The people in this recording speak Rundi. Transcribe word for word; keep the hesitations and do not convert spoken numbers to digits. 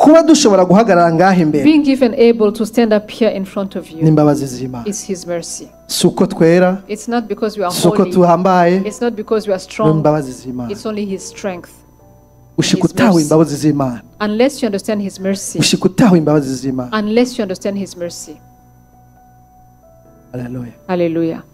kuba dushobora guhagarara ngahe imbere being even able to stand up here in front of you n'imbabazi z'Imana is his mercy. suko twera It's not because we are suko holy. tuhambaye It's not because we are strong. n'imbabazi z'Imana It's only his strength. ushika utawe imbabazi z'Imana Unless you understand his mercy. ushika utawe imbabazi z'Imana Unless you understand his mercy. haleluya Hallelujah.